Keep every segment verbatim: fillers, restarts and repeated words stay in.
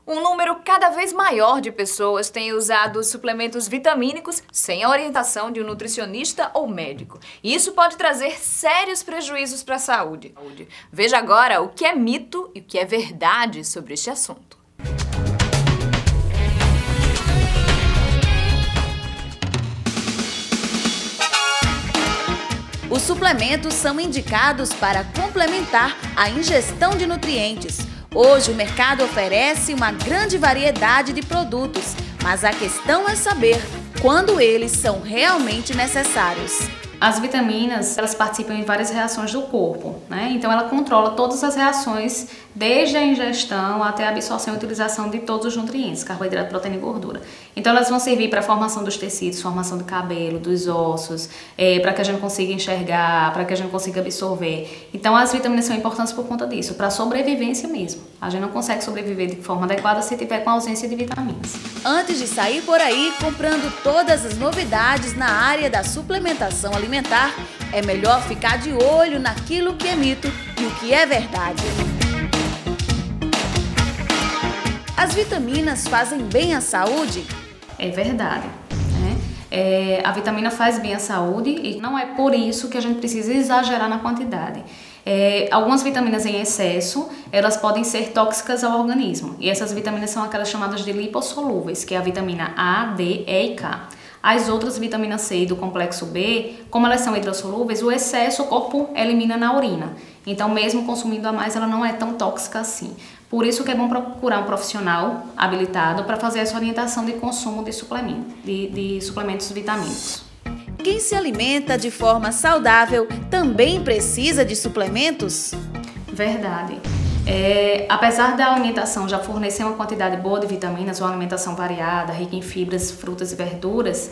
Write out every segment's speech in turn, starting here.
Um número cada vez maior de pessoas tem usado suplementos vitamínicos sem a orientação de um nutricionista ou médico. E isso pode trazer sérios prejuízos para a saúde. Veja agora o que é mito e o que é verdade sobre este assunto. Os suplementos são indicados para complementar a ingestão de nutrientes. Hoje o mercado oferece uma grande variedade de produtos, mas a questão é saber quando eles são realmente necessários. As vitaminas, elas participam em várias reações do corpo, né? Então ela controla todas as reações, desde a ingestão até a absorção e utilização de todos os nutrientes, carboidrato, proteína e gordura. Então elas vão servir para a formação dos tecidos, formação do cabelo, dos ossos, é, para que a gente consiga enxergar, para que a gente consiga absorver. Então as vitaminas são importantes por conta disso, para a sobrevivência mesmo. A gente não consegue sobreviver de forma adequada se tiver com ausência de vitaminas. Antes de sair por aí comprando todas as novidades na área da suplementação alimentar, é melhor ficar de olho naquilo que é mito e o que é verdade. As vitaminas fazem bem à saúde? É verdade, né? É, a vitamina faz bem à saúde e não é por isso que a gente precisa exagerar na quantidade. É, algumas vitaminas em excesso, elas podem ser tóxicas ao organismo. E essas vitaminas são aquelas chamadas de lipossolúveis, que é a vitamina A, D, E e K. As outras vitaminas C e do complexo B, como elas são hidrossolúveis, o excesso o corpo elimina na urina. Então, mesmo consumindo a mais, ela não é tão tóxica assim. Por isso que é bom procurar um profissional habilitado para fazer essa orientação de consumo de, suplemento, de, de suplementos vitamínicos. Quem se alimenta de forma saudável também precisa de suplementos? Verdade. É, apesar da alimentação já fornecer uma quantidade boa de vitaminas, uma alimentação variada, rica em fibras, frutas e verduras,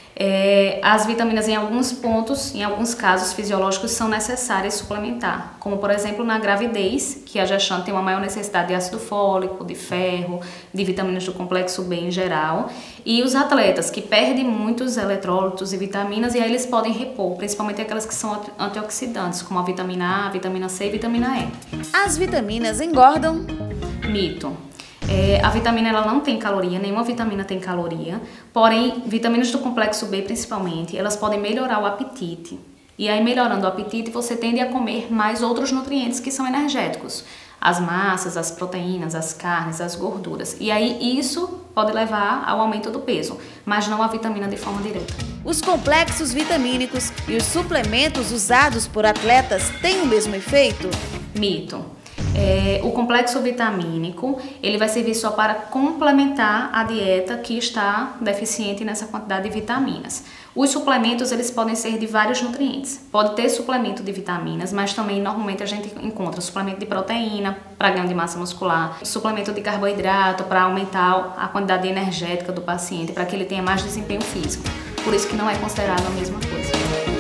é, as vitaminas em alguns pontos, em alguns casos fisiológicos, são necessárias suplementar, como por exemplo na gravidez, que a gestante tem uma maior necessidade de ácido fólico, de ferro, de vitaminas do complexo B em geral, e os atletas que perdem muitos eletrólitos e vitaminas, e aí eles podem repor, principalmente aquelas que são antioxidantes, como a vitamina A, a vitamina C e a vitamina E. As vitaminas engordam? Mito. É, a vitamina ela não tem caloria, nenhuma vitamina tem caloria, porém, vitaminas do complexo B principalmente, elas podem melhorar o apetite. E aí, melhorando o apetite, você tende a comer mais outros nutrientes que são energéticos. As massas, as proteínas, as carnes, as gorduras. E aí, isso pode levar ao aumento do peso, mas não a vitamina de forma direta. Os complexos vitamínicos e os suplementos usados por atletas têm o mesmo efeito? Mito. É, o complexo vitamínico, ele vai servir só para complementar a dieta que está deficiente nessa quantidade de vitaminas. Os suplementos, eles podem ser de vários nutrientes. Pode ter suplemento de vitaminas, mas também normalmente a gente encontra suplemento de proteína para ganho de massa muscular, suplemento de carboidrato para aumentar a quantidade energética do paciente, para que ele tenha mais desempenho físico. Por isso que não é considerado a mesma coisa.